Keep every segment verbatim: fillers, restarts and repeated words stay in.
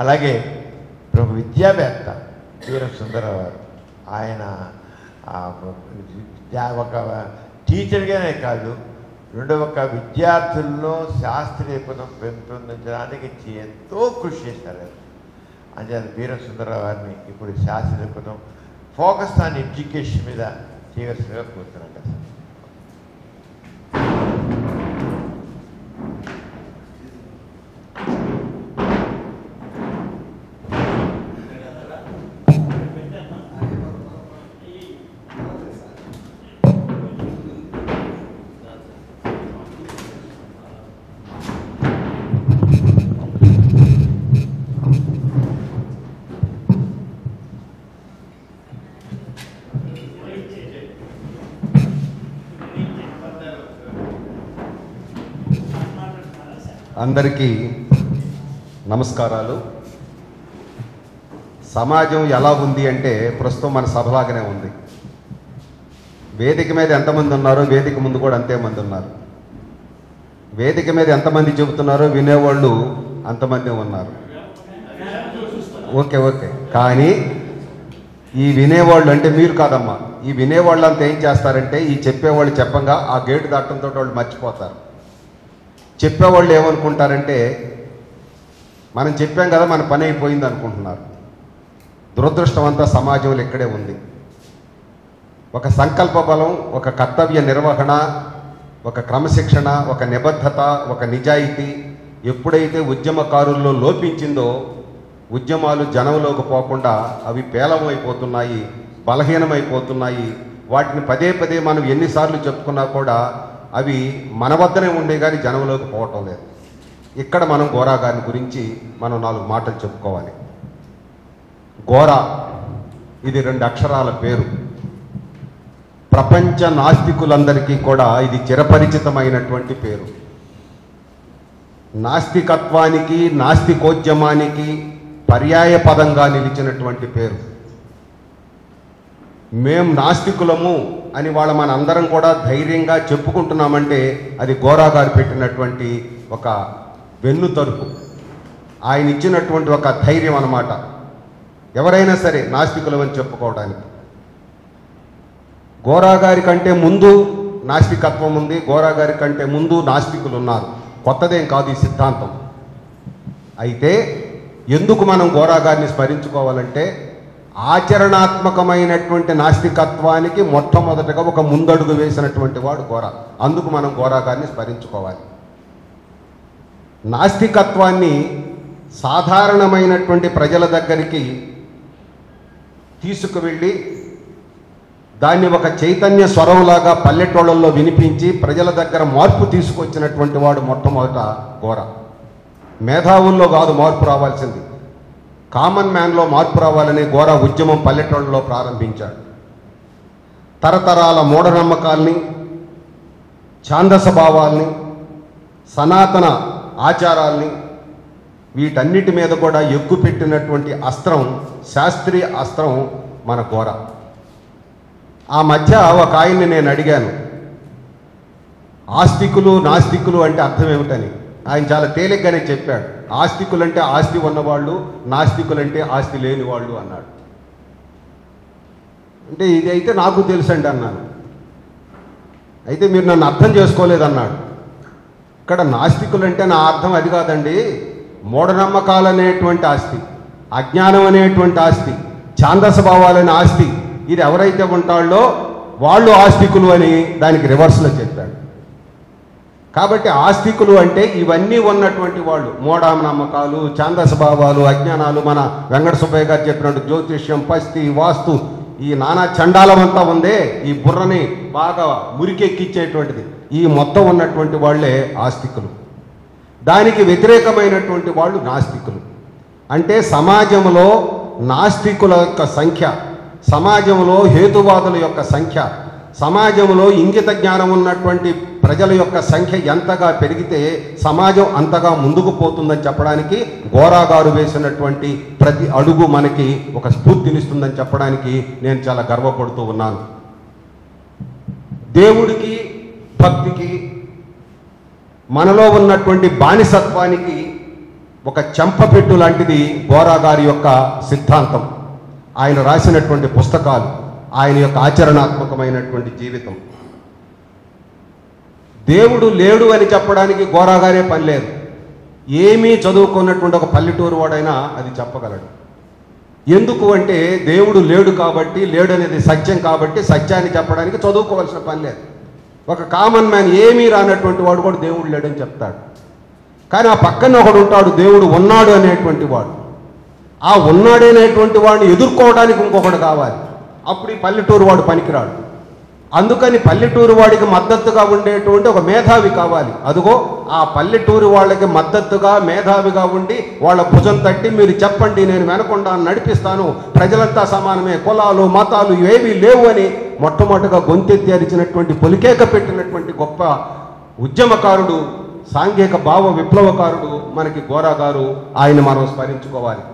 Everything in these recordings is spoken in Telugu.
అలాగే ప్రముఖ విద్యావేత్త వీర సుందరరావు గారు, ఆయన విద్యా ఒక టీచర్గానే కాదు, రెండో ఒక విద్యార్థుల్లో శాస్త్రీయపదం పెంపొందించడానికి ఎంతో కృషి చేశారు. అంటే వీర సుందరరావు గారిని ఇప్పుడు శాస్త్రీయపదం ఫోకస్ ఆన్ ఎడ్యుకేషన్ మీద చేయవలసిగా కోరుతున్నాం కదా. అందరికీ నమస్కారాలు. సమాజం ఎలా ఉంది అంటే ప్రస్తుతం మన సభలాగానే ఉంది. వేదిక మీద ఎంతమంది ఉన్నారో వేదిక ముందు కూడా అంతేమంది ఉన్నారు. వేదిక మీద ఎంతమంది చెబుతున్నారో వినేవాళ్ళు అంతమంది ఉన్నారు. ఓకే ఓకే కానీ ఈ వినేవాళ్ళు అంటే మీరు కాదమ్మా, ఈ వినేవాళ్ళు అంతా ఏం చేస్తారంటే ఈ చెప్పేవాళ్ళు చెప్పంగా ఆ గేటు దాటంతో వాళ్ళు మర్చిపోతారు. చెప్పేవాళ్ళు ఏమనుకుంటారంటే మనం చెప్పాం కదా మన పని అయిపోయింది అనుకుంటున్నారు. దురదృష్టం అంతా సమాజంలో ఇక్కడే ఉంది. ఒక సంకల్ప బలం, ఒక కర్తవ్య నిర్వహణ, ఒక క్రమశిక్షణ, ఒక నిబద్ధత, ఒక నిజాయితీ ఎప్పుడైతే ఉద్యమకారుల్లో లోపించిందో ఉద్యమాలు జనంలోకి పోకుండా అవి పేలమైపోతున్నాయి, బలహీనమైపోతున్నాయి. వాటిని పదే పదే మనం ఎన్నిసార్లు చెప్పుకున్నా కూడా అవి మన వద్దనే ఉండే కానీ జనంలోకి పోవటం లేదు. ఇక్కడ మనం గోరా గారి గురించి మనం నాలుగు మాటలు చెప్పుకోవాలి. గోరా ఇది రెండు అక్షరాల పేరు. ప్రపంచ నాస్తికులందరికీ కూడా ఇది చిరపరిచితమైనటువంటి పేరు. నాస్తికత్వానికి, నాస్తికోద్యమానికి పర్యాయ పదంగా నిలిచినటువంటి పేరు. మేం నాస్తికులము అని వాళ్ళ మన అందరం కూడా ధైర్యంగా చెప్పుకుంటున్నామంటే అది గోరా గారు పెట్టినటువంటి ఒక వెన్ను తలుపు, ఆయన ఇచ్చినటువంటి ఒక ధైర్యం అన్నమాట. ఎవరైనా సరే నాస్తికులమని చెప్పుకోవడానికి. గోరా గారి కంటే ముందు నాస్తికత్వం ఉంది, గోరా గారి కంటే ముందు నాస్తికులు ఉన్నారు. కొత్తదేం కాదు ఈ సిద్ధాంతం. అయితే ఎందుకు మనం గోరా గారిని స్మరించుకోవాలంటే ఆచరణాత్మకమైనటువంటి నాస్తికత్వానికి మొట్టమొదటగా ఒక ముందడుగు వేసినటువంటి వాడు గోరా. అందుకు మనం గోరా గారిని స్మరించుకోవాలి. నాస్తికత్వాన్ని సాధారణమైనటువంటి ప్రజల దగ్గరికి తీసుకువెళ్ళి దాన్ని ఒక చైతన్య స్వరంలాగా పల్లెటూళ్ళల్లో వినిపించి ప్రజల దగ్గర మార్పు తీసుకొచ్చినటువంటి వాడు మొట్టమొదట గోరా. మేధావుల్లో కాదు మార్పు రావాల్సింది, కామన్ మ్యాన్లో మార్పు రావాలని గోరా ఉద్యమం పల్లెటూళ్ళలో ప్రారంభించాడు. తరతరాల మూఢనమ్మకాల్ని, ఛాందస భావాల్ని, సనాతన ఆచారాల్ని వీటన్నిటి మీద కూడా ఎక్కుపెట్టినటువంటి అస్త్రం, శాస్త్రీయ అస్త్రం మన గోరా. ఆ మధ్య ఒక ఆయన్ని నేను అడిగాను, ఆస్తికులు నాస్తికులు అంటే అర్థం ఏమిటని. ఆయన చాలా తేలిగ్గానే చెప్పాడు. ఆస్తికులంటే ఆస్తి ఉన్నవాళ్ళు, నాస్తికులంటే ఆస్తి లేని వాళ్ళు అన్నాడు. అంటే ఇది అయితే నాకు తెలుసండి అన్నాను. అయితే మీరు నన్ను అర్థం చేసుకోలేదన్నాడు. ఇక్కడ నాస్తికులంటే నా అర్థం అది కాదండి, మూఢనమ్మకాలు అనేటువంటి ఆస్తి, అజ్ఞానం అనేటువంటి ఆస్తి, ఛాందస భావాలనే ఆస్తి, ఇది ఎవరైతే ఉంటాళ్ళో వాళ్ళు ఆస్తికులు అని దానికి రివర్స్లో చెప్పాడు. కాబట్టి ఆస్తికులు అంటే ఇవన్నీ ఉన్నటువంటి వాళ్ళు, మూఢనమ్మకాలు, ఛాందస భావాలు, అజ్ఞానాలు, మన వెంకట సుబ్బయ్య గారు చెప్పినట్టు జ్యోతిష్యం, పస్తి, వాస్తు, ఈ నానా చండాలమంతా ఉందే, ఈ బుర్రని బాగా మురికెక్కిచ్చేటువంటిది, ఈ మొత్తం ఉన్నటువంటి వాళ్ళే ఆస్తికులు. దానికి వ్యతిరేకమైనటువంటి వాళ్ళు నాస్తికులు. అంటే సమాజంలో నాస్తికుల యొక్క సంఖ్య, సమాజంలో హేతువాదుల యొక్క సంఖ్య, సమాజంలో ఇంగిత జ్ఞానం ఉన్నటువంటి ప్రజల యొక్క సంఖ్య ఎంతగా పెరిగితే సమాజం అంతగా ముందుకు పోతుందని చెప్పడానికి గోరా గారు వేసినటువంటి ప్రతి అడుగు మనకి ఒక స్ఫూర్తినిస్తుందని చెప్పడానికి నేను చాలా గర్వపడుతూ ఉన్నాను. దేవుడికి, భక్తికి, మనలో ఉన్నటువంటి బానిసత్వానికి ఒక చెంపపెట్టు లాంటిది గోరా గారి యొక్క సిద్ధాంతం, ఆయన రాసినటువంటి పుస్తకాలు, ఆయన యొక్క ఆచరణాత్మకమైనటువంటి జీవితం. దేవుడు లేడు అని చెప్పడానికి గోరా గారే పని లేదు. ఏమీ చదువుకున్నటువంటి ఒక పల్లెటూరు వాడైనా అది చెప్పగలడు. ఎందుకు అంటే దేవుడు లేడు కాబట్టి, లేడు అనేది సత్యం కాబట్టి సత్యాన్ని చెప్పడానికి చదువుకోవాల్సిన పని లేదు. ఒక కామన్ మ్యాన్ ఏమీ రానటువంటి వాడు కూడా దేవుడు లేడని చెప్తాడు. కానీ ఆ పక్కన ఒకడు ఉంటాడు, దేవుడు ఉన్నాడు అనేటువంటి వాడు. ఆ ఉన్నాడనేటువంటి వాడిని ఎదుర్కోవడానికి ఇంకొకడు కావాలి. అప్పుడు ఈ పల్లెటూరు వాడు పనికిరాడు. అందుకని పల్లెటూరు వాడికి మద్దతుగా ఉండేటువంటి ఒక మేధావి కావాలి. అదిగో ఆ పల్లెటూరు వాళ్ళకి మద్దతుగా మేధావిగా ఉండి వాళ్ళ భుజం తట్టి మీరు చెప్పండి, నేను వెనకుండా నడిపిస్తాను, ప్రజలంతా సమానమే, కులాలు మతాలు ఏవీ లేవు అని మొట్టమొదటిగా గొంతెత్తి అరిచినటువంటి పొలికేక పెట్టినటువంటి గొప్ప ఉద్యమకారుడు, సాంఘిక భావ విప్లవకారుడు మనకి గోరా గారు. ఆయన మనం స్మరించుకోవాలి.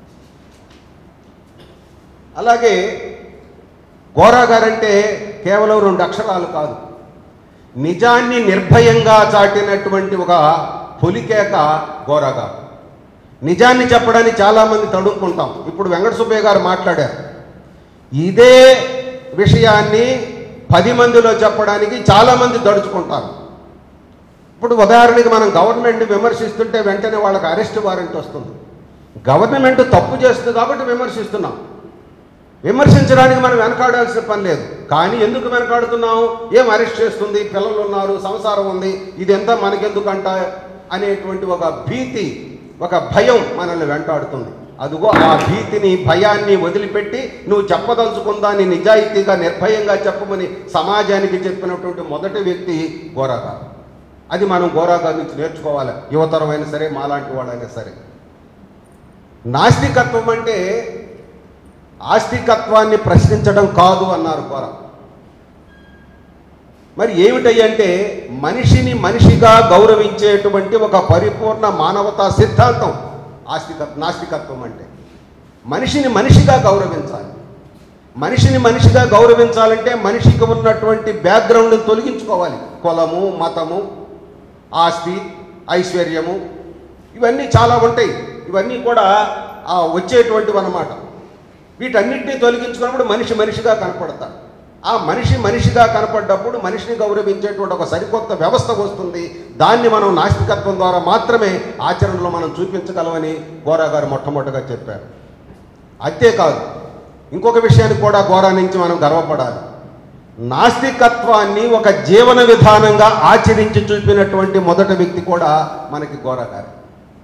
అలాగే గోరా గారంటే కేవలం రెండు అక్షరాలు కాదు, నిజాన్ని నిర్భయంగా చాటినటువంటి ఒక పొలికేక గోరా గారు. నిజాన్ని చెప్పడానికి చాలామంది తడుముకుంటాం. ఇప్పుడు వెంకట సుబ్బయ్య గారు మాట్లాడారు. ఇదే విషయాన్ని పది మందిలో చెప్పడానికి చాలామంది దడుచుకుంటారు. ఇప్పుడు ఉదాహరణకి మనం గవర్నమెంట్ని విమర్శిస్తుంటే వెంటనే వాళ్ళకి అరెస్ట్ వారెంట్ వస్తుంది. గవర్నమెంట్ తప్పు చేస్తుంది కాబట్టి విమర్శిస్తున్నాం. విమర్శించడానికి మనం వెనకాడాల్సిన పని లేదు. కానీ ఎందుకు వెనకాడుతున్నాం? ఏం అరెస్ట్ చేస్తుంది, పిల్లలు ఉన్నారు, సంసారం ఉంది, ఇదంతా మనకెందుకంట అనేటువంటి ఒక భీతి, ఒక భయం మనల్ని వెంటాడుతుంది. అదిగో ఆ భీతిని, భయాన్ని వదిలిపెట్టి నువ్వు చెప్పదలుచుకుందాన్ని నిజాయితీగా నిర్భయంగా చెప్పమని సమాజానికి చెప్పినటువంటి మొదటి వ్యక్తి గోరా గారు. అది మనం గోరా గారి నుంచి నేర్చుకోవాలి, యువతరమైనా సరే మాలాంటి వాళ్ళైనా సరే. నాస్తికత్వం అంటే ఆస్తికత్వాన్ని ప్రశ్నించడం కాదు అన్నారు గోరా. మరి ఏమిటంటే మనిషిని మనిషిగా గౌరవించేటువంటి ఒక పరిపూర్ణ మానవతా సిద్ధాంతం ఆస్తికత్వం. నాస్తికత్వం అంటే మనిషిని మనిషిగా గౌరవించాలి. మనిషిని మనిషిగా గౌరవించాలంటే మనిషికి ఉన్నటువంటి బ్యాక్గ్రౌండ్ని తొలగించుకోవాలి. కులము, మతము, ఆస్తి, ఐశ్వర్యము, ఇవన్నీ చాలా ఉంటాయి. ఇవన్నీ కూడా వచ్చేటువంటివి అన్నమాట. వీటన్నిటినీ తొలగించుకున్నప్పుడు మనిషి మనిషిగా కనపడతాడు. ఆ మనిషి మనిషిగా కనపడ్డప్పుడు మనిషిని గౌరవించేటువంటి ఒక సరికొత్త వ్యవస్థ వస్తుంది. దాన్ని మనం నాస్తికత్వం ద్వారా మాత్రమే ఆచరణలో మనం చూపించగలమని గోరా గారు మొట్టమొదటిగా చెప్పారు. అంతేకాదు, ఇంకొక విషయాన్ని కూడా గోరా నుంచి మనం గర్వపడాలి. నాస్తికత్వాన్ని ఒక జీవన విధానంగా ఆచరించి చూపినటువంటి మొదటి వ్యక్తి కూడా మనకి గోరా గారు.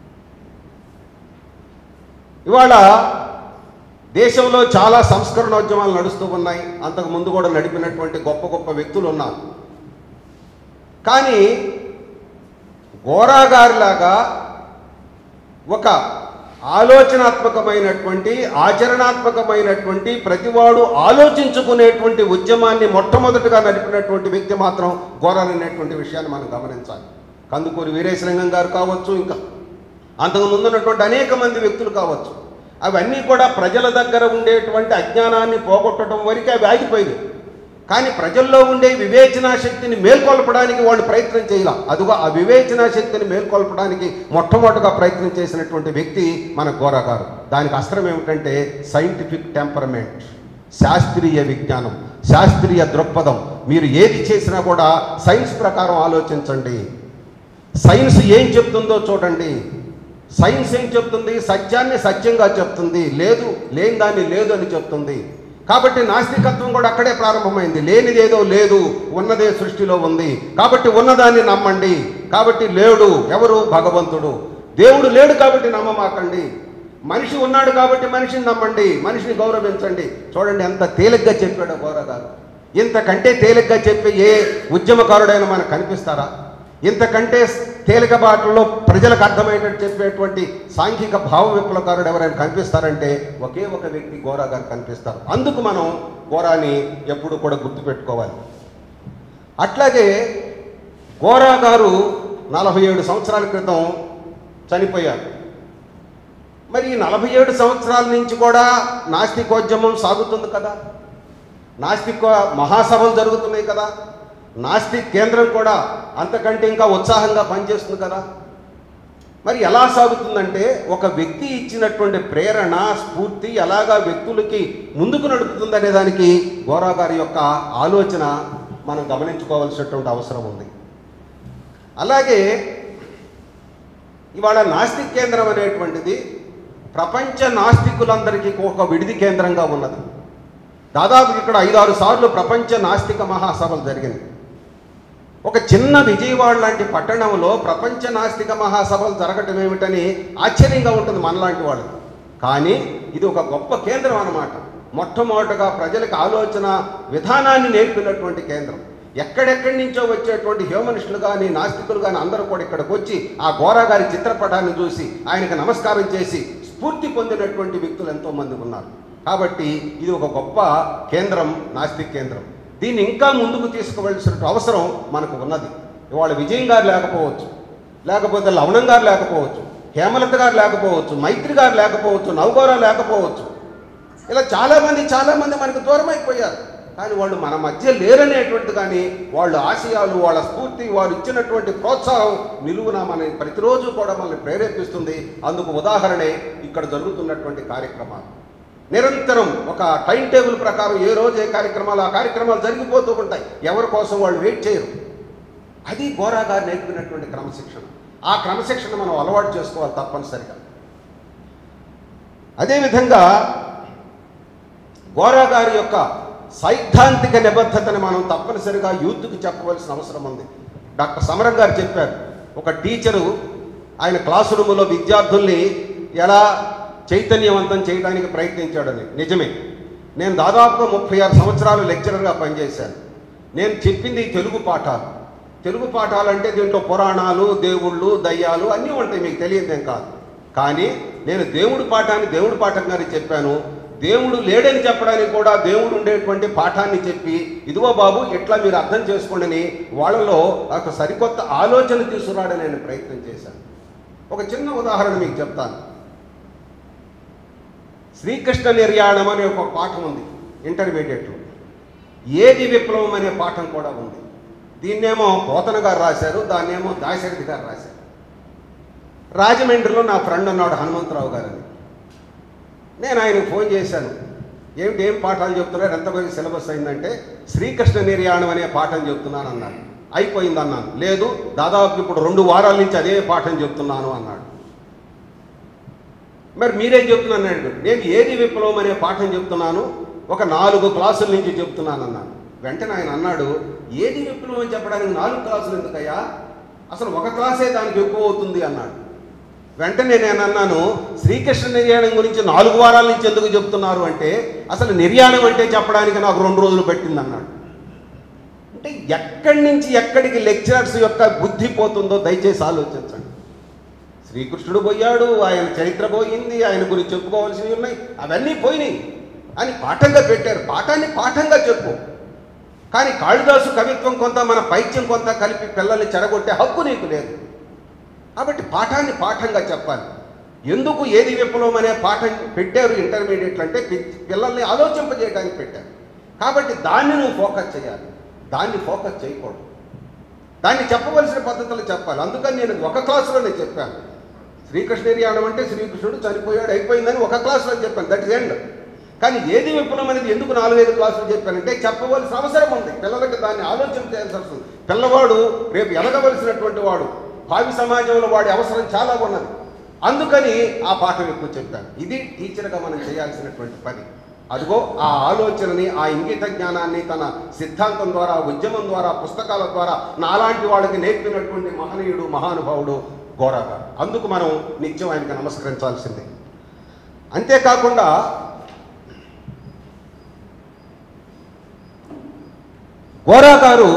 ఇవాళ దేశంలో చాలా సంస్కరణోద్యమాలు నడుస్తూ ఉన్నాయి. అంతకు ముందు కూడా నడిపినటువంటి గొప్ప గొప్ప వ్యక్తులు ఉన్నారు. కానీ గోరా గారిలాగా ఒక ఆలోచనాత్మకమైనటువంటి, ఆచరణాత్మకమైనటువంటి, ప్రతివాడు ఆలోచించుకునేటువంటి ఉద్యమాన్ని మొట్టమొదటిగా నడిపినటువంటి వ్యక్తి మాత్రం గోరా అనేటువంటి విషయాన్ని మనం గమనించాలి. కందుకూరి వీరేశలింగం గారు కావచ్చు, ఇంకా అంతకు ముందున్నటువంటి అనేక మంది వ్యక్తులు కావచ్చు, అవన్నీ కూడా ప్రజల దగ్గర ఉండేటువంటి అజ్ఞానాన్ని పోగొట్టడం వరకు అవి ఆగిపోయింది. కానీ ప్రజల్లో ఉండే వివేచనా శక్తిని మేల్కొల్పడానికి వాళ్ళు ప్రయత్నం చేయాల. అదిగో ఆ వివేచనా శక్తిని మేల్కొల్పడానికి మొట్టమొదటిగా ప్రయత్నం చేసినటువంటి వ్యక్తి మన గోరా గారు. దానికి అస్త్రం ఏమిటంటే సైంటిఫిక్ టెంపరమెంట్, శాస్త్రీయ విజ్ఞానం, శాస్త్రీయ దృక్పథం. మీరు ఏది చేసినా కూడా సైన్స్ ప్రకారం ఆలోచించండి. సైన్స్ ఏం చెప్తుందో చూడండి. సైన్స్ ఏం చెప్తుంది? సత్యాన్ని సత్యంగా చెప్తుంది, లేదు లేని దాన్ని లేదు అని చెప్తుంది. కాబట్టి నాస్తికత్వం కూడా అక్కడే ప్రారంభమైంది. లేనిదేదో లేదు, ఉన్నదే సృష్టిలో ఉంది, కాబట్టి ఉన్నదాన్ని నమ్మండి. కాబట్టి లేడు ఎవరు? భగవంతుడు. దేవుడు లేడు కాబట్టి నమ్మమాకండి. మనిషి ఉన్నాడు కాబట్టి మనిషిని నమ్మండి, మనిషిని గౌరవించండి. చూడండి ఎంత తేలిగ్గా చెప్పాడు గోరా గారు. ఇంతకంటే తేలిగ్గా చెప్పి ఏ ఉద్యమకారుడైనా మనకు కనిపిస్తారా? ఇంతకంటే తేలిక బాటల్లో ప్రజలకు అర్థమయ్యేటట్టు చెప్పేటువంటి సాంఘిక భావ విప్లవకారుడు ఎవరైనా కనిపిస్తారంటే ఒకే ఒక వ్యక్తి గోరా గారు కనిపిస్తారు. అందుకు మనం గోరాని ఎప్పుడు కూడా గుర్తుపెట్టుకోవాలి. అట్లాగే గోరా గారు నలభై ఏడు సంవత్సరాల క్రితం చనిపోయారు. మరి ఈ నలభై ఏడు సంవత్సరాల నుంచి కూడా నాస్తికోద్యమం సాగుతుంది కదా, నాస్తిక మహాసభలు జరుగుతున్నాయి కదా, నాస్తిక్ కేంద్రం కూడా అంతకంటే ఇంకా ఉత్సాహంగా పనిచేస్తుంది కదా. మరి ఎలా సాగుతుందంటే ఒక వ్యక్తి ఇచ్చినటువంటి ప్రేరణ స్ఫూర్తి ఎలాగా వ్యక్తులకి ముందుకు నడుపుతుందనే దానికి గోరా గారి యొక్క ఆలోచన మనం గమనించుకోవాల్సినటువంటి అవసరం ఉంది. అలాగే ఇవాళ నాస్తిక్ కేంద్రం అనేటువంటిది ప్రపంచ నాస్తికులందరికీ ఒక విడిది కేంద్రంగా ఉన్నది. దాదాపు ఇక్కడ ఐదారు సార్లు ప్రపంచ నాస్తిక మహాసభలు జరిగినాయి. ఒక చిన్న విజయవాడ లాంటి పట్టణంలో ప్రపంచ నాస్తిక మహాసభలు జరగటం ఏమిటని ఆశ్చర్యంగా ఉంటుంది మనలాంటి వాళ్ళకి. కానీ ఇది ఒక గొప్ప కేంద్రం అన్నమాట. మొట్టమొదటగా ప్రజలకు ఆలోచన విధానాన్ని నేర్పినటువంటి కేంద్రం. ఎక్కడెక్కడి నుంచో వచ్చేటువంటి హ్యూమనిస్టులు కానీ నాస్తికులు కానీ అందరూ కూడా ఇక్కడికి వచ్చి ఆ గోరా గారి చిత్రపటాన్ని చూసి ఆయనకు నమస్కారం చేసి స్ఫూర్తి పొందినటువంటి వ్యక్తులు ఎంతోమంది ఉన్నారు. కాబట్టి ఇది ఒక గొప్ప కేంద్రం, నాస్తిక్ కేంద్రం. దీన్ని ఇంకా ముందుకు తీసుకువెళ్ళాల్సిన అవసరం మనకు ఉన్నది. ఇవాళ విజయం గారు లేకపోవచ్చు, లేకపోతే లవణం గారు లేకపోవచ్చు, హేమలత గారు లేకపోవచ్చు, మైత్రి గారు లేకపోవచ్చు, నవగోరా లేకపోవచ్చు. ఇలా చాలామంది చాలామంది మనకు దూరం అయిపోయారు. కానీ వాళ్ళు మన మధ్య లేరనేటువంటి కానీ వాళ్ళ ఆశయాలు, వాళ్ళ స్ఫూర్తి, వారు ఇచ్చినటువంటి ప్రోత్సాహం నిలువున మన ప్రతిరోజు కూడా మనల్ని ప్రేరేపిస్తుంది. అందుకు ఉదాహరణే ఇక్కడ జరుగుతున్నటువంటి కార్యక్రమాలు. నిరంతరం ఒక టైం టేబుల్ ప్రకారం ఏ రోజు ఏ కార్యక్రమాలు ఆ కార్యక్రమాలు జరిగిపోతూ ఉంటాయి. ఎవరి కోసం వాళ్ళు వెయిట్ చేయరు. అది గోరా గారు నేర్పినటువంటి క్రమశిక్షణ. ఆ క్రమశిక్షణ మనం అలవాటు చేసుకోవాలి తప్పనిసరిగా. అదేవిధంగా గోరా గారి యొక్క సైద్ధాంతిక నిబద్ధతని మనం తప్పనిసరిగా యూత్కి చెప్పవలసిన అవసరం ఉంది. డాక్టర్ సమరం గారు చెప్పారు, ఒక టీచరు ఆయన క్లాసు రూములో విద్యార్థుల్ని ఎలా చైతన్యవంతం చేయడానికి ప్రయత్నించాడని. నిజమే, నేను దాదాపుగా ముప్పై ఆరు సంవత్సరాలు లెక్చరర్గా పనిచేశాను. నేను చెప్పింది తెలుగు పాఠాలు. తెలుగు పాఠాలు అంటే దీంట్లో పురాణాలు, దేవుళ్ళు, దయ్యాలు అన్నీ ఉంటాయి, మీకు తెలియదేం కాదు. కానీ నేను దేవుడి పాఠాన్ని దేవుడి పాఠంగానే చెప్పాను. దేవుడు లేడని చెప్పడానికి కూడా దేవుడు ఉండేటువంటి పాఠాన్ని చెప్పి ఇదిగో బాబు ఎట్లా మీరు అర్థం చేసుకోండి వాళ్ళలో ఒక సరికొత్త ఆలోచన తీసుకురావడానికి నేను ప్రయత్నం చేశాను. ఒక చిన్న ఉదాహరణ మీకు చెప్తాను. శ్రీకృష్ణ నిర్యాణం అనే ఒక పాఠం ఉంది ఇంటర్మీడియట్లో. ఏది విప్లవం అనే పాఠం కూడా ఉంది. దీన్నేమో పోతన గారు రాశారు, దాన్నేమో దాశరథి గారు రాశారు. రాజమండ్రిలో నా ఫ్రెండ్ ఉన్నాడు హనుమంతరావు గారని. నేను ఆయనకు ఫోన్ చేశాను, ఏమిటి ఏం పాఠాలు చెప్తున్నారు, ఎంతమంది సిలబస్ అయిందంటే శ్రీకృష్ణ నిర్యాణం అనే పాఠం చెప్తున్నాను అన్నాడు. అయిపోయింది అన్నాను. లేదు, దాదాపు ఇప్పుడు రెండు వారాల నుంచి అదే పాఠం చెప్తున్నాను అన్నాడు. మరి మీరేం చెప్తున్నాను? నేను ఏది విప్లవం అనే పాఠం చెప్తున్నాను, ఒక నాలుగు క్లాసుల నుంచి చెప్తున్నాను అన్నాను. వెంటనే ఆయన అన్నాడు, ఏది విప్లవం అని చెప్పడానికి నాలుగు క్లాసులు ఎందుకయ్యా, అసలు ఒక క్లాసే దానికి ఎక్కువ అవుతుంది అన్నాడు. వెంటనే నేను అన్నాను, శ్రీకృష్ణ నిర్యాణం గురించి నాలుగు వారాల నుంచి ఎందుకు చెప్తున్నారు అంటే అసలు నిర్యాణం అంటే చెప్పడానికి నాకు రెండు రోజులు పట్టింది అన్నాడు. అంటే ఎక్కడి నుంచి ఎక్కడికి లెక్చరర్స్ యొక్క బుద్ధి పోతుందో దయచేసి ఆలోచించండి. శ్రీకృష్ణుడు పోయాడు, ఆయన చరిత్ర పోయింది, ఆయన గురించి చెప్పుకోవాల్సినవి ఉన్నాయి, అవన్నీ పోయినాయి అని పాఠంగా పెట్టారు. పాఠాన్ని పాఠంగా చెప్పు. కానీ కాళిదాసు కవిత్వం కొంత, మన పైత్యం కొంత కలిపి పిల్లల్ని చెడగొట్టే హక్కు నీకు లేదు. కాబట్టి పాఠాన్ని పాఠంగా చెప్పాలి. ఎందుకు ఏది విప్లవం అనే పాఠం పెట్టారు ఇంటర్మీడియట్లు అంటే పిల్లల్ని ఆలోచింపజేయడానికి పెట్టారు. కాబట్టి దాన్ని నువ్వు ఫోకస్ చేయాలి, దాన్ని ఫోకస్ చేయకూడదు. దాన్ని చెప్పవలసిన పద్ధతులు చెప్పాలి. అందుకని నేను ఒక క్లాసులోనే చెప్పాను, శ్రీకృష్ణ నిర్యాణం అంటే శ్రీకృష్ణుడు చనిపోయాడు అయిపోయిందని ఒక క్లాసులో చెప్పాను, దట్ ఇస్ ఎండ్. కానీ ఏది విప్లవం అనేది ఎందుకు నాలుగైదు క్లాసులు చెప్పానంటే చెప్పవలసిన అవసరం ఉంది. పిల్లలకి దాన్ని ఆలోచన చేయాల్సి వస్తుంది. పిల్లవాడు రేపు ఎదగవలసినటువంటి వాడు, భావి సమాజంలో వాడి అవసరం చాలా ఉన్నది. అందుకని ఆ పాఠం ఎక్కువ చెప్పాను. ఇది టీచర్గా మనం చేయాల్సినటువంటి పని. అదిగో ఆ ఆలోచనని, ఆ ఇంగిత జ్ఞానాన్ని తన సిద్ధాంతం ద్వారా, ఉద్యమం ద్వారా, పుస్తకాల ద్వారా నాలాంటి వాళ్ళకి నేర్పినటువంటి మహనీయుడు, మహానుభావుడు గోరా గారు. అందుకు మనం నిత్యం ఆయనకి నమస్కరించాల్సిందే. అంతేకాకుండా గోరా గారు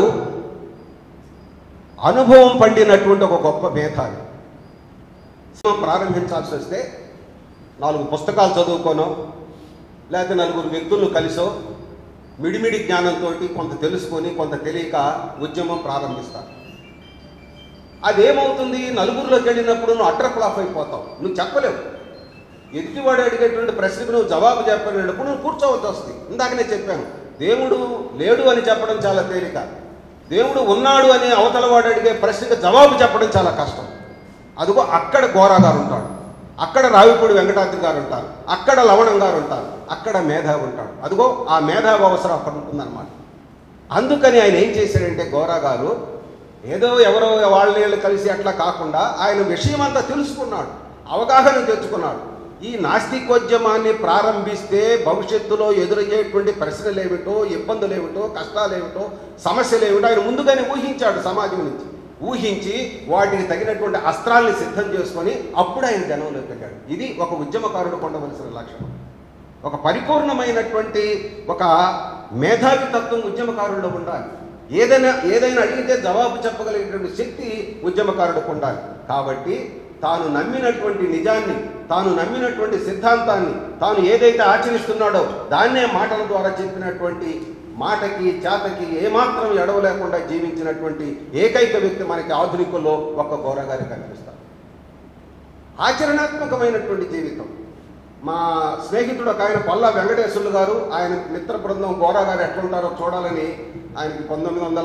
అనుభవం పండినటువంటి ఒక గొప్ప మేధావి. ప్రారంభించాల్సి వస్తే నాలుగు పుస్తకాలు చదువుకోనో లేకపోతే నలుగురు వ్యక్తులను కలిసో మిడిమిడి జ్ఞానంతో కొంత తెలుసుకొని కొంత తెలియక ఉద్యమం ప్రారంభిస్తారు. అదేమవుతుంది, నలుగురిలోకి వెళ్ళినప్పుడు నువ్వు అటర్ ఫ్లాప్ అయిపోతావు, నువ్వు చెప్పలేవు. ఎదుటివాడు అడిగేటువంటి ప్రశ్నకు నువ్వు జవాబు చెప్పలేనప్పుడు నువ్వు కూర్చోవలసి వస్తుంది. ఇందాకనే చెప్పాను, దేవుడు లేడు అని చెప్పడం చాలా తేలిక, దేవుడు ఉన్నాడు అని అవతల వాడు అడిగే ప్రశ్నకు జవాబు చెప్పడం చాలా కష్టం. అదిగో అక్కడ గోరా గారు ఉంటాడు, అక్కడ రావిపూడి వెంకటాద్రి గారు ఉంటారు, అక్కడ లవణం గారు ఉంటారు, అక్కడ మేధావి ఉంటాడు. అదిగో ఆ మేధావి అవసరం అక్కడ ఉంటుందన్నమాట. అందుకని ఆయన ఏం చేశాడంటే గోరా గారు ఏదో ఎవరో వాళ్ళ నీళ్ళు కలిసి అట్లా కాకుండా ఆయన విషయం అంతా తెలుసుకున్నాడు, అవగాహన తెచ్చుకున్నాడు. ఈ నాస్తికోద్యమాన్ని ప్రారంభిస్తే భవిష్యత్తులో ఎదురయ్యేటువంటి ప్రశ్నలు ఏమిటో, ఇబ్బందులు ఏమిటో, కష్టాలు ఏమిటో, సమస్యలు ఏమిటో ఆయన ముందుగానే ఊహించాడు. సమాజం నుంచి ఊహించి వాటికి తగినటువంటి అస్త్రాల్ని సిద్ధం చేసుకొని అప్పుడు ఆయన జనంలోకి వెళ్ళాడు. ఇది ఒక ఉద్యమకారుడు పొందవలసిన లక్షణం. ఒక పరిపూర్ణమైనటువంటి ఒక మేధావి తత్వం ఉద్యమకారుల్లో ఉండాలి. ఏదైనా ఏదైనా అడిగితే జవాబు చెప్పగలిగేటువంటి శక్తి ఉద్యమకారుడికి ఉండాలి. కాబట్టి తాను నమ్మినటువంటి నిజాన్ని, తాను నమ్మినటువంటి సిద్ధాంతాన్ని, తాను ఏదైతే ఆచరిస్తున్నాడో దాన్నే మాటల ద్వారా చెప్పినటువంటి మాటకి చేతకి ఏమాత్రం ఎడవలేకుండా జీవించినటువంటి ఏకైక వ్యక్తి మనకి ఆధునికుల్లో ఒక్క గోరా గారి కనిపిస్తారు. ఆచరణాత్మకమైనటువంటి జీవితం. మా స్నేహితుడు ఒక ఆయన పల్లా వెంకటేశ్వర్లు గారు, ఆయన మిత్ర బృందం గోరా గారు ఎట్లుంటారో చూడాలని ఆయనకి పంతొమ్మిది వందల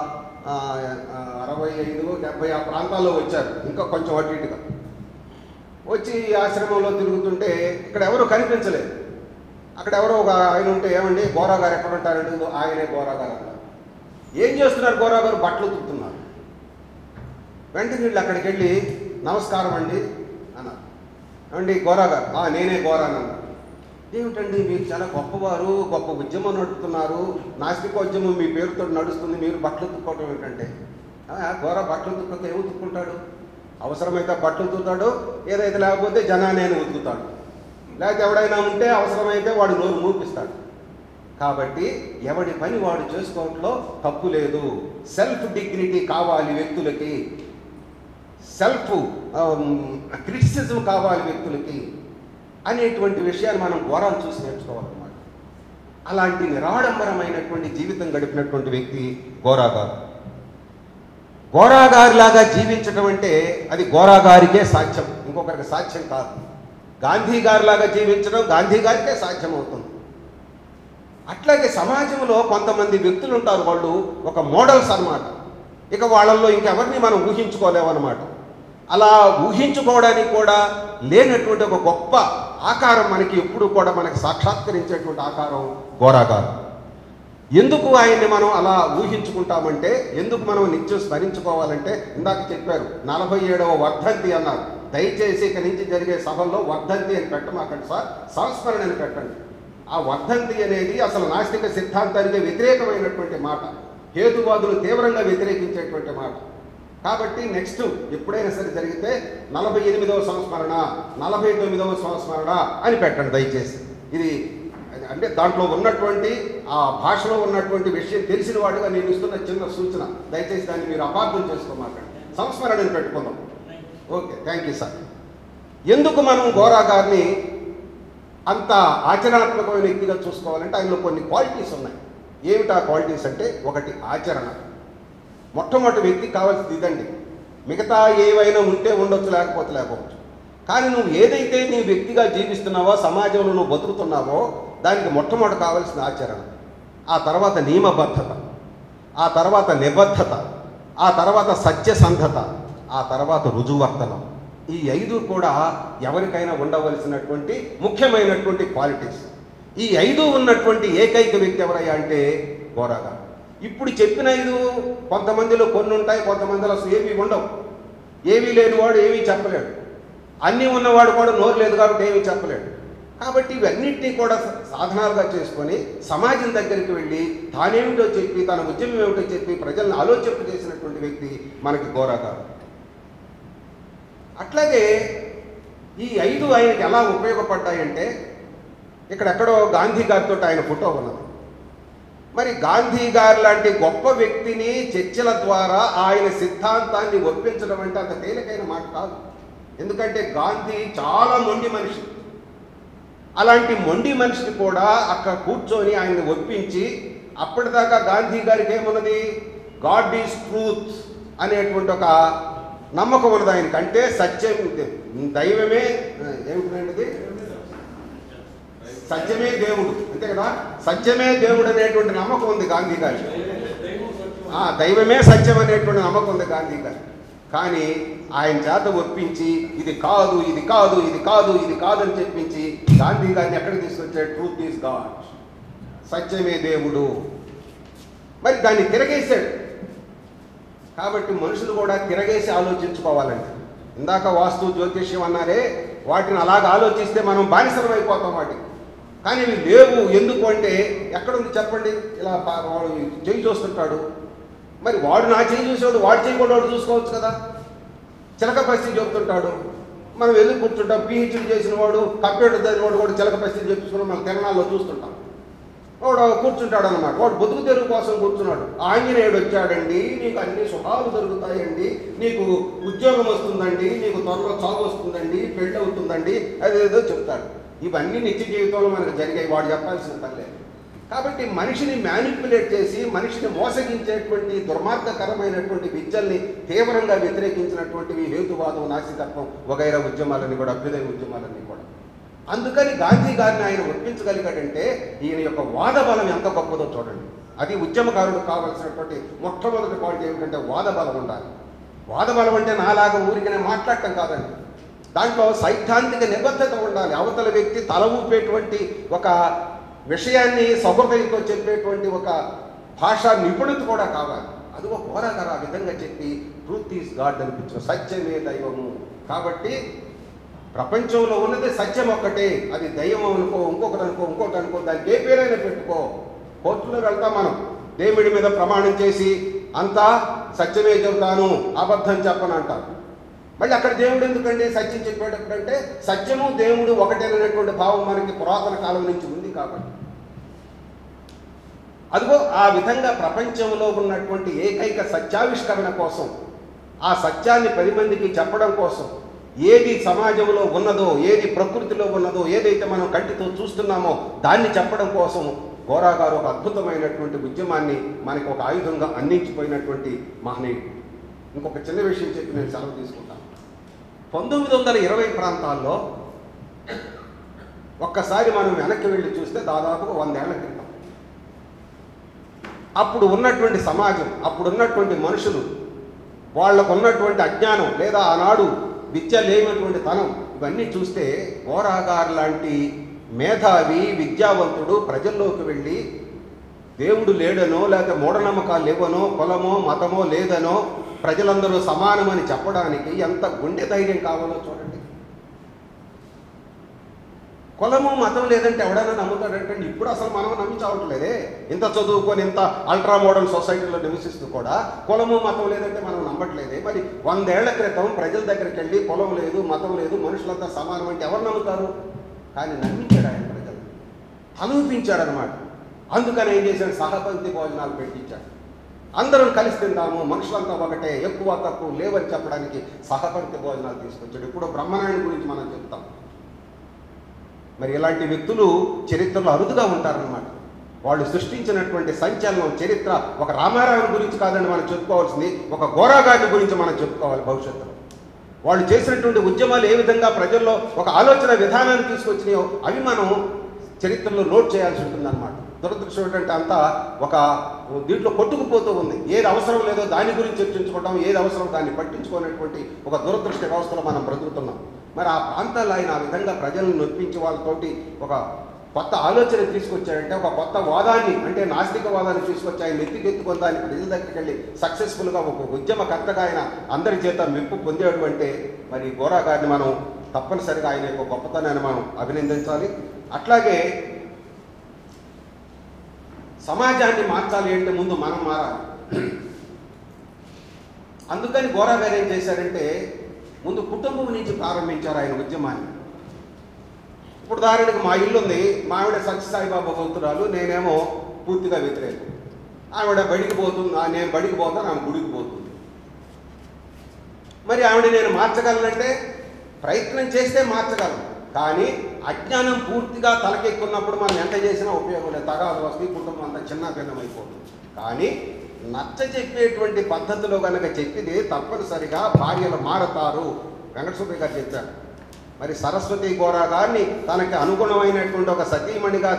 అరవై ఐదు డెబ్బై ఆ ప్రాంతాల్లో వచ్చారు. ఇంకా కొంచెం అటు ఇటుగా వచ్చి ఆశ్రమంలో తిరుగుతుంటే ఇక్కడ ఎవరు కనిపించలేదు. అక్కడ ఎవరో ఒక ఆయన ఉంటే ఏమండి గోరా గారు ఎక్కడ ఉంటారండి, ఆయనే గోరా గారు అన్నారు. ఏం చేస్తున్నారు గోరా గారు? బట్టలు ఉతుకుతున్నారు. వెంటనే వీళ్ళు అక్కడికి వెళ్ళి నమస్కారం అండి అన్నారు. ఏమండి గోరా గారు? నేనే గోరా అన్నారు. ఏమిటండి మీరు చాలా గొప్పవారు, గొప్ప ఉద్యమం నడుపుతున్నారు, నాస్తికోద్యమం మీ పేరుతో నడుస్తుంది, మీరు బట్టలు ఉతుక్కోవటం ఏంటంటే? గోరా బట్టలు ఉతుక్కోక ఏమి ఉతుక్కుంటాడు? అవసరమైతే బట్టలు ఉతుకుతాడు, ఏదైతే లేకపోతే జనాన్ని ఉతుకుతాడు, లేకపోతే ఎవడైనా ఉంటే అవసరమైతే వాడు నోరు మూపిస్తాడు. కాబట్టి ఎవడి పని వాడు చేసుకోవట్లో తప్పు లేదు. సెల్ఫ్ డిగ్నిటీ కావాలి వ్యక్తులకి, సెల్ఫ్ క్రిటిసిజం కావాలి వ్యక్తులకి అనేటువంటి విషయాన్ని మనం గోరాను చూసి నేర్చుకోవాలన్నమాట. అలాంటి నిరాడంబరమైనటువంటి జీవితం గడిపినటువంటి వ్యక్తి గోరా గారు. గోరా గారిలాగా జీవించడం అంటే అది గోరా గారికే సాధ్యం, ఇంకొకరికి సాధ్యం కాదు. గాంధీ గారిలాగా జీవించడం గాంధీ గారికే సాధ్యం అవుతుంది. అట్లాగే సమాజంలో కొంతమంది వ్యక్తులు ఉంటారు, వాళ్ళు ఒక మోడల్స్ అన్నమాట. ఇక వాళ్ళల్లో ఇంకెవరిని మనం ఊహించుకోలేమన్నమాట. అలా ఊహించుకోవడానికి కూడా లేనటువంటి ఒక గొప్ప ఆకారం మనకి ఎప్పుడు కూడా మనకి సాక్షాత్కరించేటువంటి ఆకారం గోరా గారు. ఎందుకు ఆయన్ని మనం అలా ఊహించుకుంటామంటే, ఎందుకు మనం నిత్యం స్మరించుకోవాలంటే, ఇందాక చెప్పారు నలభై ఏడవ వర్ధంతి అన్నారు. దయచేసి ఇక్కడి నుంచి జరిగే సభల్లో వర్ధంతి అని పెట్టమాకండి సార్, సంస్మరణ అని పెట్టండి. ఆ వర్ధంతి అనేది అసలు నాస్తిక సిద్ధాంతానికి వ్యతిరేకమైనటువంటి మాట, హేతువాదులు తీవ్రంగా వ్యతిరేకించేటువంటి మాట. కాబట్టి నెక్స్ట్ ఎప్పుడైనా సరే జరిగితే నలభై ఎనిమిదవ సంస్మరణ, నలభై తొమ్మిదవ సంస్మరణ అని పెట్టండి దయచేసి. ఇది అంటే దాంట్లో ఉన్నటువంటి ఆ భాషలో ఉన్నటువంటి విషయం తెలిసిన వాడుగా నేను ఇస్తున్న చిన్న సూచన. దయచేసి దాన్ని మీరు అపార్థం చేసుకోమాకండి, సంస్మరణని పెట్టుకుందాం. Okay, thank you sir. ఎందుకు మనం గోరా గారిని అంత ఆచరణాత్మకమైన వ్యక్తిగా చూసుకోవాలంటే ఆయనలో కొన్ని క్వాలిటీస్ ఉన్నాయి. ఏమిటి ఆ క్వాలిటీస్ అంటే, ఒకటి ఆచరణ. మొట్టమొదటి వ్యక్తికి కావాల్సింది ఇదండి. మిగతా ఏవైనా ఉంటే ఉండొచ్చు, లేకపోతే లేకపోవచ్చు. కానీ నువ్వు ఏదైతే నీ వ్యక్తిగా జీవిస్తున్నావో, సమాజంలో నువ్వు బతుకుతున్నావో, దానికి మొట్టమొదటి కావాల్సిన ఆచరణ. ఆ తర్వాత నియమబద్ధత, ఆ తర్వాత నిబద్ధత, ఆ తర్వాత సత్యసంధత, ఆ తర్వాత రుజువర్తనం. ఈ ఐదు కూడా ఎవరికైనా ఉండవలసినటువంటి ముఖ్యమైనటువంటి క్వాలిటీస్. ఈ ఐదు ఉన్నటువంటి ఏకైక వ్యక్తి ఎవరయ్యా అంటే గోరా గారు. ఇప్పుడు చెప్పిన ఐదు కొంతమందిలో కొన్ని ఉంటాయి, కొంతమందిలో అసలు ఏమీ ఉండవు. ఏమీ లేనివాడు ఏమీ చెప్పలేడు, అన్నీ ఉన్నవాడు కూడా నోరు లేదు కాబట్టి ఏమీ చెప్పలేడు. కాబట్టి ఇవన్నింటినీ కూడా సాధనాలుగా చేసుకొని సమాజం దగ్గరికి వెళ్ళి తానేమిటో చెప్పి, తన ఉద్యమం ఏమిటో చెప్పి ప్రజలను ఆలోచింప చేసినటువంటి వ్యక్తి మనకి గోరా గారు. అట్లాగే ఈ ఐదు ఆయనకి ఎలా ఉపయోగపడ్డాయంటే, ఇక్కడెక్కడో గాంధీ గారితో ఆయన ఫోటో ఉన్నది. మరి గాంధీ గారు లాంటి గొప్ప వ్యక్తిని చర్చల ద్వారా ఆయన సిద్ధాంతాన్ని ఒప్పించడం అంటే అంత తేలికైన మాట కాదు. ఎందుకంటే గాంధీ చాలా మొండి మనిషి. అలాంటి మొండి మనిషిని కూడా అక్కడ కూర్చొని ఆయన్ని ఒప్పించి, అప్పటిదాకా గాంధీ గారికి ఏమున్నది, గాడ్ ఈజ్ ట్రూత్ అనేటువంటి ఒక నమ్మకం ఉన్నది ఆయనకి. అంటే సత్యం, దైవమే ఏమిటండి, సత్యమే దేవుడు, అంతే కదా, సత్యమే దేవుడు అనేటువంటి నమ్మకం ఉంది గాంధీ గారికి. దైవమే సత్యం అనేటువంటి నమ్మకం ఉంది గాంధీ గారికి. కానీ ఆయన చేత ఒప్పించి ఇది కాదు ఇది కాదు ఇది కాదు ఇది కాదు అని చెప్పించి గాంధీ గారిని ఎక్కడికి తీసుకొచ్చాడు? ట్రూత్ ఈజ్ గాడ్, సత్యమే దేవుడు. మరి దాన్ని తిరగేశాడు. కాబట్టి మనుషులు కూడా తిరగేసి ఆలోచించుకోవాలండి. ఇందాక వాస్తు జ్యోతిష్యం అన్నారే, వాటిని అలాగ ఆలోచిస్తే మనం బానిసలం అయిపోతాం వాటికి. కానీ ఇవి లేవు. ఎందుకు అంటే ఎక్కడుంది చెప్పండి? ఇలా వాడు చేయి చూస్తుంటాడు, మరి వాడు నా చేయి చూసేవాడు వాడు చేయి కూడా వాడు చూసుకోవచ్చు కదా. చిలక పరిస్థితి చెప్తుంటాడు, మనం వెళ్ళి కూర్చుంటాం. పిహెచ్డీ చేసిన వాడు, కంప్యూటర్ చదివిన వాడు కూడా చిలక పరిస్థితి చెప్తున్నాం, మనం తిరణాల్లో చూస్తుంటాం. వాడు కూర్చుంటాడు అన్నమాట. వాడు బతుకు తెరుగు కోసం కూర్చున్నాడు. ఆంజనేయుడు వచ్చాడండి, నీకు అన్ని సుఖాలు దొరుకుతాయండి, నీకు ఉద్యోగం వస్తుందండి, నీకు త్వరలో చావు వస్తుందండి, పెళ్ళి అవుతుందండి, అదేదో చెప్తాడు. ఇవన్నీ నిత్య జీవితంలో మనకు జరిగాయి, వాడు చెప్పాల్సిన పనిలే. కాబట్టి మనిషిని మ్యానిపులేట్ చేసి మనిషిని మోసగించేటువంటి దుర్మార్గకరమైనటువంటి విద్యల్ని తీవ్రంగా వ్యతిరేకించినటువంటివి హేతువాదం, నాస్తికత్వం వగైరా ఉద్యమాలన్నీ కూడా, అభ్యుదయ ఉద్యమాలన్నీ కూడా. అందుకని గాంధీ గారిని ఆయన ఒప్పించగలిగాడంటే ఈయన యొక్క వాద బలం ఎంత గొప్పదో చూడండి. అది ఉద్యమకారుడు కావాల్సినటువంటి మొట్టమొదటి పాయింట్ ఏమిటంటే వాద బలం ఉండాలి. వాద బలం అంటే నాలాగా ఊరికనే మాట్లాడటం కాదండి. దాంట్లో సైద్ధాంతిక నిబద్ధత ఉండాలి. అవతల వ్యక్తి తల ఊపేటువంటి ఒక విషయాన్ని సహృదయంతో చెప్పేటువంటి ఒక భాషా నిపుణత కూడా కావాలి. అది ఒక పోరాగారు ఆ విధంగా చెప్పి ట్రూత్ ఈజ్ గాడ్ అనిపించు, సత్యమే దైవము. కాబట్టి ప్రపంచంలో ఉన్నది సత్యం ఒక్కటే, అది దైవం అనుకో, ఇంకొకటి అనుకో, ఇంకొకటి అనుకో, దానికి ఏ పేరైనా పెట్టుకో. కోర్టులో వెళ్తాం మనం, దేవుడి మీద ప్రమాణం చేసి అంతా సత్యమే చెబుతాను, అబద్ధం చెప్పను అంటారు. మళ్ళీ అక్కడ దేవుడు ఎందుకండి సత్యం చెప్పేటప్పుడంటే సత్యము దేవుడు ఒకటేనటువంటి భావం మనకి పురాతన కాలం నుంచి ఉంది కాబట్టి. అదిగో ఆ విధంగా ప్రపంచంలో ఉన్నటువంటి ఏకైక సత్యావిష్కరణ కోసం, ఆ సత్యాన్ని పది మందికి చెప్పడం కోసం, ఏది సమాజంలో ఉన్నదో, ఏది ప్రకృతిలో ఉన్నదో, ఏదైతే మనం కంటితో చూస్తున్నామో దాన్ని చెప్పడం కోసం గోరా గారు ఒక అద్భుతమైనటువంటి ఉద్యమాన్ని మనకి ఒక ఆయుధంగా అందించిపోయినటువంటి మహనీయుడు. ఇంకొక చిన్న విషయం చెప్పి నేను సెలవు తీసుకుంటాను. పంతొమ్మిది వందల ఇరవై ప్రాంతాల్లో ఒక్కసారి మనం వెనక్కి వెళ్ళి చూస్తే దాదాపుగా వందేళ్ల క్రితం అప్పుడు ఉన్నటువంటి సమాజం, అప్పుడు ఉన్నటువంటి మనుషులు, వాళ్లకు ఉన్నటువంటి అజ్ఞానం లేదా ఆనాడు విద్య లేనటువంటి తనం, ఇవన్నీ చూస్తే గోరా గారు లాంటి మేధావి విద్యావంతుడు ప్రజల్లోకి వెళ్ళి దేవుడు లేడనో లేక మూఢనమ్మకాలు లేవనో కులమో మతమో లేదనో ప్రజలందరూ సమానమని చెప్పడానికి ఎంత గుండె ధైర్యం కావాలో చూడండి. కులము మతం లేదంటే ఎవడైనా నమ్ముతాడంటే ఇప్పుడు అసలు మనం నమ్మి చావట్లేదే. ఇంత చదువుకొని ఇంత అల్ట్రా మోడర్న్ సొసైటీలో నివసిస్తూ కూడా కులము మతం లేదంటే మనం నమ్మట్లేదే. మరి వందేళ్ల క్రితం ప్రజల దగ్గరికి వెళ్ళి కులం లేదు మతం లేదు మనుషులంతా సమానం అంటే ఎవరు నమ్ముతారు? కానీ నమ్మించాడు ఆయన, ప్రజలు తలూపించాడు అనమాట. అందుకని ఏం చేశాడు? సహపంక్తి భోజనాలు పెట్టించాడు. అందరం కలిసి తింటాము, మనుషులంతా ఒకటే, ఎక్కువ తక్కువ లేవని చెప్పడానికి సహపంక్తి భోజనాలు తీసుకొచ్చాడు. ఇప్పుడు బ్రహ్మనాయుడు గురించి మనం చెప్తాం. మరి ఇలాంటి వ్యక్తులు చరిత్రలో అరుదుగా ఉంటారనమాట. వాళ్ళు సృష్టించినటువంటి సంచలనం చరిత్ర ఒక రామారావు గురించి కాదని మనం చెప్పుకోవాల్సింది, ఒక గోరా గారి గురించి మనం చెప్పుకోవాలి. భవిష్యత్తులో వాళ్ళు చేసినటువంటి ఉద్యమాలు ఏ విధంగా ప్రజల్లో ఒక ఆలోచన విధానాన్ని తీసుకొచ్చినాయో అవి మనం చరిత్రలో నోట్ చేయాల్సి ఉంటుందన్నమాట. దురదృష్టం ఏంటంటే అంతా ఒక దీంట్లో కొట్టుకుపోతూ ఉంది. ఏది అవసరం లేదో దాని గురించి చర్చించుకుంటాం, ఏది అవసరం దాన్ని పట్టించుకునేటువంటి ఒక దురదృష్ట వ్యవస్థలో మనం బ్రతుకుతున్నాం. మరి ఆ ప్రాంతాల్లో ఆయన ఆ విధంగా ప్రజలను నొప్పించి వాళ్ళతోటి ఒక కొత్త ఆలోచన తీసుకొచ్చాడంటే, ఒక కొత్త వాదాన్ని అంటే నాస్తిక వాదాన్ని తీసుకొచ్చి ఆయన ఎత్తికెత్తుకొని దాన్ని ప్రజల దగ్గరికి వెళ్ళి సక్సెస్ఫుల్గా ఒక ఉద్యమకర్తగా ఆయన అందరి చేత మెప్పు పొందేడు అంటే మరి గోరా గారిని మనం తప్పనిసరిగా ఆయన యొక్క గొప్పతనాన్ని మనం అభినందించాలి. అట్లాగే సమాజాన్ని మార్చాలి అంటే ముందు మనం మారాలి. అందుకని గోరా గారు ఏం చేశారంటే ముందు కుటుంబం నుంచి ప్రారంభించారు ఆయన ఉద్యమాన్ని. ఇప్పుడు దారుడికి మా ఇల్లు ఉంది, మా ఆవిడ సత్యసాయిబాబా భక్తురాలు, నేనేమో పూర్తిగా వ్యతిరేకం. ఆవిడ బడికి పోతుంది, నేను బడికి పోతాను, ఆమె గుడికి పోతుంది. మరి ఆవిడ నేను మార్చగలనంటే ప్రయత్నం చేస్తే మార్చగలను, కానీ అజ్ఞానం పూర్తిగా తలకెక్కున్నప్పుడు మనం ఎంత చేసినా ఉపయోగం లేదు. తగాదు వస్తే కుటుంబం అంతా చిన్న భిన్నమైపోతుంది. కానీ నచ్చ చెప్పేటువంటి పద్ధతిలో కనుక చెప్పితే తప్పనిసరిగా భార్యలు మారతారు. వెంకటసుబ్బయ్య గారు చెప్పారు. మరి సరస్వతి గోరా గారిని తనకి అనుగుణమైనటువంటి ఒక సతీమణిగా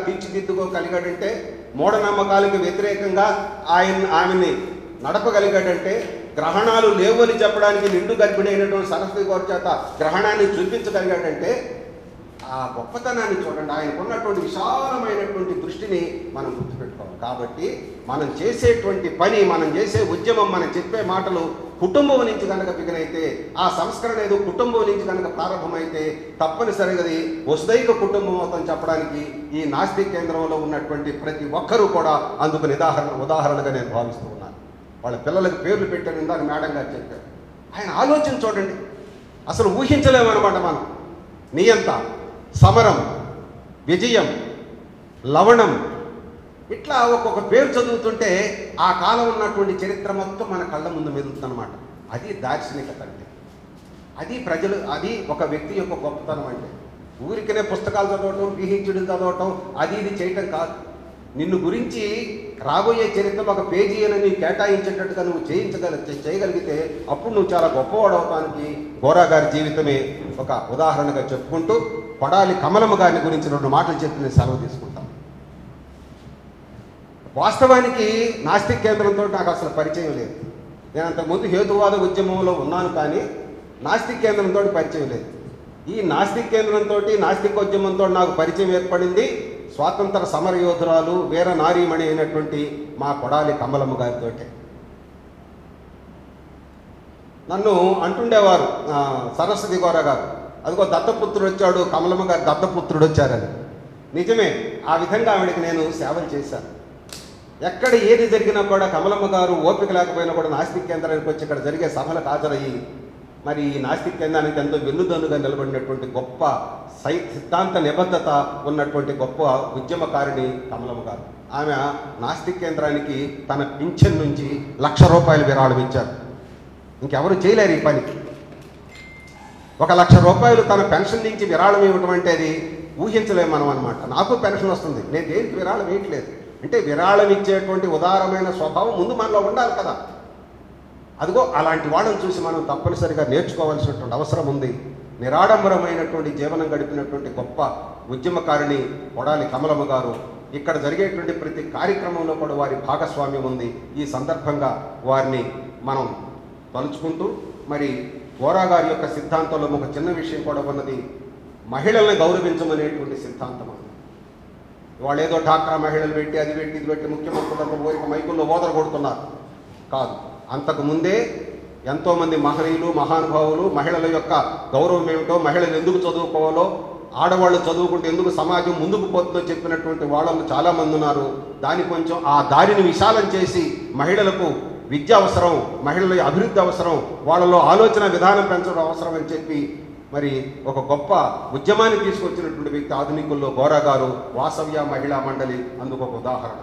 తీర్చిదిద్దుకోగలిగాడంటే, మూఢనమ్మకాలకు వ్యతిరేకంగా ఆయన ఆమెని నడపగలిగాడంటే, గ్రహణాలు లేవు అని చెప్పడానికి నిండు గర్భిణి అయినటువంటి సరస్వతి గారి చేత గ్రహణాన్ని చూపించగలిగాడంటే ఆ గొప్పతనాన్ని చూడండి. ఆయనకున్నటువంటి విశాలమైనటువంటి దృష్టిని మనం గుర్తుపెట్టుకోవాలి. కాబట్టి మనం చేసేటువంటి పని, మనం చేసే ఉద్యమం, మనం చెప్పే మాటలు కుటుంబం నుంచి కనుక బిగినైతే, ఆ సంస్కరణ ఏదో కుటుంబం నుంచి కనుక ప్రారంభమైతే తప్పనిసరిగా అది వసుదైక కుటుంబం అవుతాం చెప్పడానికి ఈ నాస్తిక్ కేంద్రంలో ఉన్నటువంటి ప్రతి ఒక్కరూ కూడా అందుకు నిదాహరణ ఉదాహరణగా నేను భావిస్తూ ఉన్నాను. వాళ్ళ పిల్లలకు పేర్లు పెట్టాను ఇందాక మేడం గారు చెప్పారు. ఆయన ఆలోచన చూడండి, అసలు ఊహించలేమన్నమాట మనం. నియంత, సమరం, విజయం, లవణం, ఇట్లా ఒక్కొక్క పేరు చదువుతుంటే ఆ కాలం ఉన్నటువంటి చరిత్ర మొత్తం మన కళ్ళ ముందు మెదులుతుందన్నమాట. అది దార్శనికత అంటే, అది ప్రజలు, అది ఒక వ్యక్తి యొక్క గొప్పతనం అంటే. ఊరికనే పుస్తకాలు చదవటం, పిహెచ్డీలు చదవటం, అది ఇది చేయటం కాదు. నిన్ను గురించి రాబోయే చరిత్ర ఒక పేజీ అని కేటాయించేటట్టుగా నువ్వు చేయించగల చేయగలిగితే అప్పుడు నువ్వు చాలా గొప్పవాడు అవటానికి గోరా గారి జీవితమే ఒక ఉదాహరణగా చెప్పుకుంటూ కొడాలి కమలమ్మ గారిని గురించి రెండు మాటలు చెప్పి నేను సెలవు తీసుకుంటాను. వాస్తవానికి నాస్తిక్ కేంద్రంతో నాకు అసలు పరిచయం లేదు. నేను అంతకుముందు హేతువాద ఉద్యమంలో ఉన్నాను, కానీ నాస్తిక్ కేంద్రంతో పరిచయం లేదు. ఈ నాస్తిక్ కేంద్రంతో నాస్తికోద్యమంతో నాకు పరిచయం ఏర్పడింది స్వాతంత్ర సమరయోధురాలు వీర నారీమణి అయినటువంటి మా కొడాలి కమలమ్మ గారితో. నన్ను అంటుండేవారు సరస్వతి గోరా గారు, అదిగో దత్తపుత్రుడు వచ్చాడు, కమలమ్మ గారు దత్తపుత్రుడు వచ్చారని. నిజమే, ఆ విధంగా ఆవిడకి నేను సేవలు చేశాను. ఎక్కడ ఏది జరిగినా కూడా కమలమ్మ గారు ఓపిక లేకపోయినా కూడా నాస్తిక్ కేంద్రానికి వచ్చి ఇక్కడ జరిగే సభలకు హాజరయ్యి మరి ఈ నాస్తిక్ కేంద్రానికి ఎంతో వెన్నుదన్నుగా నిలబడినటువంటి గొప్ప సై సిద్ధాంత నిబద్ధత ఉన్నటువంటి గొప్ప ఉద్యమకారిణి కమలమ్మ గారు. ఆమె నాస్తిక్ కేంద్రానికి తన పింఛన్ నుంచి లక్ష రూపాయలు విరాళం ఇచ్చారు. ఇంకెవరు చేయలేరు ఈ పనికి. ఒక లక్ష రూపాయలు తన పెన్షన్ నుంచి విరాళం ఇవ్వటం అంటే అది ఊహించలేము మనం అనమాట. నాకు పెన్షన్ వస్తుంది, నేను దేనికి విరాళం వేయట్లేదు. అంటే విరాళం ఇచ్చేటువంటి ఉదారమైన స్వభావం ముందు మనలో ఉండాలి కదా. అదిగో అలాంటి వాళ్ళని చూసి మనం తప్పనిసరిగా నేర్చుకోవాల్సినటువంటి అవసరం ఉంది. నిరాడంబరమైనటువంటి జీవనం గడిపినటువంటి గొప్ప ఉద్యమకారిణి కొడాలి కమలమ్మ గారు. ఇక్కడ జరిగేటువంటి ప్రతి కార్యక్రమంలో కూడా వారి భాగస్వామ్యం ఉంది. ఈ సందర్భంగా వారిని మనం తలుచుకుంటూ, మరి గోరా గారి యొక్క సిద్ధాంతంలో ఒక చిన్న విషయం కూడా ఉన్నది, మహిళల్ని గౌరవించమనేటువంటి సిద్ధాంతం ఉంది. వాళ్ళు ఏదో ఠాక్రా మహిళలు పెట్టి అది పెట్టి ఇది పెట్టి ముఖ్యమంత్రులంతా ఊరికి మైకుల్లో ఓదర కొడుతున్నారు కాదు. అంతకుముందే ఎంతోమంది మహనీయులు మహానుభావులు మహిళల యొక్క గౌరవం ఏమిటో, మహిళలు ఎందుకు చదువుకోవాలో, ఆడవాళ్ళు చదువుకుంటే ఎందుకు సమాజం ముందుకు పోతుందో చెప్పినటువంటి వాళ్ళు చాలామంది ఉన్నారు. దాని కొంచెం ఆ దారిని విశాలం చేసి మహిళలకు విద్య అవసరం, మహిళల అభివృద్ధి అవసరం, వాళ్ళలో ఆలోచన విధానం పెంచడం అవసరం అని చెప్పి మరి ఒక గొప్ప ఉద్యమాన్ని తీసుకొచ్చినటువంటి వ్యక్తి ఆధునికుల్లో గోరా గారు. వాసవ్య మహిళా మండలి అందుకు ఒక ఉదాహరణ.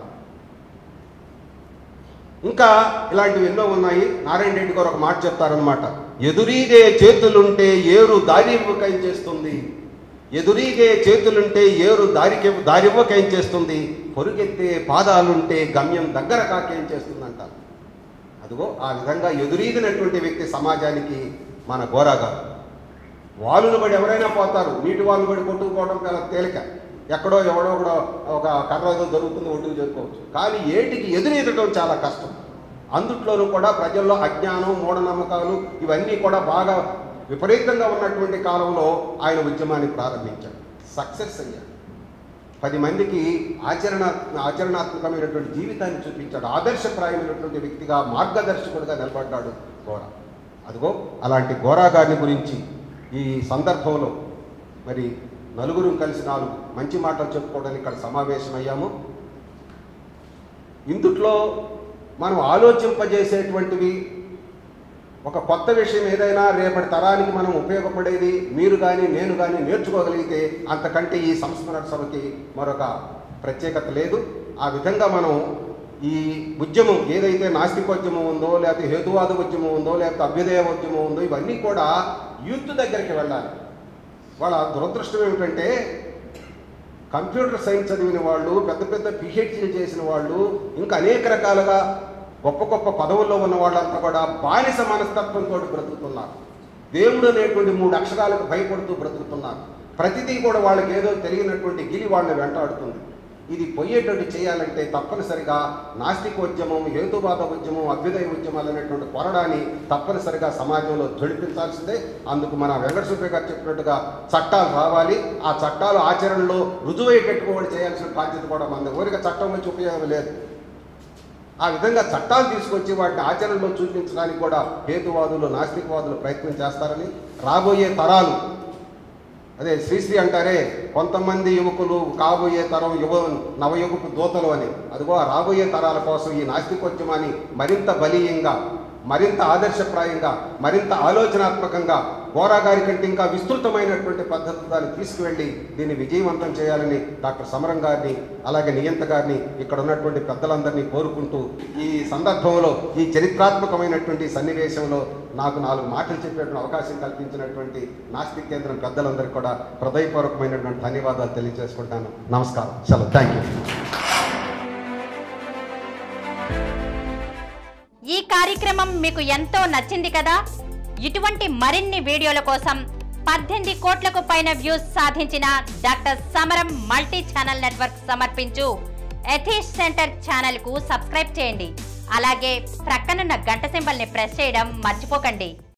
ఇంకా ఇలాంటివి ఎన్నో ఉన్నాయి. నారాయణ రెడ్డి గారు ఒక మాట చెప్తారనమాట, ఎదురీగే చేతులుంటే ఏరు దారివ్వకం చేస్తుంది, ఎదురీగే చేతులుంటే ఏరు దారికి దారివ్వకం చేస్తుంది, పొరుగెత్తే పాదాలుంటే గమ్యం దగ్గర కాకేం చేస్తుంది అంటారు. అదిగో ఆ విధంగా ఎదురీగినటువంటి వ్యక్తి సమాజానికి మన గోరా గారు. వాలును బడి ఎవరైనా పోతారు, నీటి వాళ్ళు బడి కొట్టుకుపోవడం చాలా తేలిక, ఎక్కడో ఎవడో కూడా ఒక కర్ర ఏదో దొరుకుతుంది ఒడ్డుకు చేరుకోవచ్చు. కానీ ఏటికి ఎదురెదటం చాలా కష్టం. అందుట్లోనూ కూడా ప్రజల్లో అజ్ఞానం, మూఢనమ్మకాలు ఇవన్నీ కూడా బాగా విపరీతంగా ఉన్నటువంటి కాలంలో ఆయన ఉద్యమాన్ని ప్రారంభించాడు, సక్సెస్ అయ్యాడు. పది మందికి ఆచరణ ఆచరణాత్మకమైనటువంటి జీవితాన్ని చూపించాడు. ఆదర్శప్రాయమైనటువంటి వ్యక్తిగా, మార్గదర్శకుడిగా నిలబడ్డాడు గోరా. అదిగో అలాంటి గోరా గారిని గురించి ఈ సందర్భంలో మరి నలుగురు కలిసి నాలుగు మంచి మాటలు చెప్పుకోవడానికి ఇక్కడ సమావేశమయ్యాము. ఇందుట్లో మనం ఆలోచింపజేసేటువంటివి ఒక కొత్త విషయం ఏదైనా రేపటి తరానికి మనం ఉపయోగపడేది మీరు కానీ నేను కానీ నేర్చుకోగలిగితే అంతకంటే ఈ సంస్మరణ సభకి మరొక ప్రత్యేకత లేదు. ఆ విధంగా మనం ఈ ఉద్యమం ఏదైతే నాస్తికోద్యమం ఉందో, లేకపోతే హేతువాద ఉద్యమం ఉందో, లేకపోతే అభ్యుదయ ఉద్యమం ఉందో, ఇవన్నీ కూడా యూత్ దగ్గరికి వెళ్ళాలి. వాళ్ళ దురదృష్టం ఏమిటంటే కంప్యూటర్ సైన్స్ చదివిన వాళ్ళు, పెద్ద పెద్ద పిహెచ్డీలు చేసిన వాళ్ళు, ఇంకా అనేక రకాలుగా గొప్ప గొప్ప పదవుల్లో ఉన్న వాళ్ళంతా కూడా బానిస మనస్తత్వంతో బ్రతుకుతున్నారు. దేవుడు అనేటువంటి మూడు అక్షరాలకు భయపడుతూ బ్రతుకుతున్నారు. ప్రతిదీ కూడా వాళ్ళకి ఏదో తెలియనటువంటి గిలి వాళ్ళని వెంటాడుతుంది. ఇది పోయేటట్టు చేయాలంటే తప్పనిసరిగా నాస్తికోద్యమం, హేతువాద ఉద్యమం, అభ్యుదయ ఉద్యమాలు అనేటువంటి కొరడాన్ని తప్పనిసరిగా సమాజంలో జ్వలిపించాల్సిందే. అందుకు మన వెంకట సుబ్బయ్య గారు చెప్పినట్టుగా చట్టాలు రావాలి. ఆ చట్టాలు ఆచరణలో రుజువయ్యేటట్టు కూడా చేయాల్సిన బాధ్యత కూడా మన ఊరిగా చట్టం వచ్చి ఉపయోగం లేదు. ఆ విధంగా చట్టాలు తీసుకొచ్చి వాటిని ఆచరణలో చూపించడానికి కూడా హేతువాదులు, నాస్తికవాదులు ప్రయత్నం చేస్తారని, రాబోయే తరాలు అదే శ్రీశ్రీ అంటారే కొంతమంది యువకులు కాబోయే తరం యువ నవయుగపు దూతలు అని, అదిగో రాబోయే తరాల కోసం ఈ నాస్తికోద్యమాన్ని మరింత బలీయంగా, మరింత ఆదర్శప్రాయంగా, మరింత ఆలోచనాత్మకంగా, గోరాగారి కంటే ఇంకా విస్తృతమైనటువంటి పద్ధతులను తీసుకువెళ్ళి దీన్ని విజయవంతం చేయాలని డాక్టర్ సమరం గారిని, అలాగే నియంత గారిని, ఇక్కడ ఉన్నటువంటి పెద్దలందరినీ కోరుకుంటూ ఈ సందర్భంలో ఈ చరిత్రాత్మకమైనటువంటి సన్నివేశంలో నాకు నాలుగు మాటలు చెప్పేటువంటి అవకాశం కల్పించినటువంటి నాస్తిక్ కేంద్రం పెద్దలందరికీ కూడా హృదయపూర్వకమైనటువంటి ధన్యవాదాలు తెలియజేసుకుంటాను. నమస్కారం, సెలవు. Thank you. ఈ కార్యక్రమం మీకు ఎంతో నచ్చింది కదా. ఇటువంటి మరిన్ని వీడియోల కోసం పద్దెనిమిది కోట్లకు పైన వ్యూస్ సాధించిన డాక్టర్ సమరం మల్టీ ఛానల్ నెట్వర్క్ సమర్పించు ఎథీష్ సెంటర్ ఛానల్ కు సబ్స్క్రైబ్ చేయండి. అలాగే ప్రక్కనున్న గంట సింబల్ ని ప్రెస్ చేయడం మర్చిపోకండి.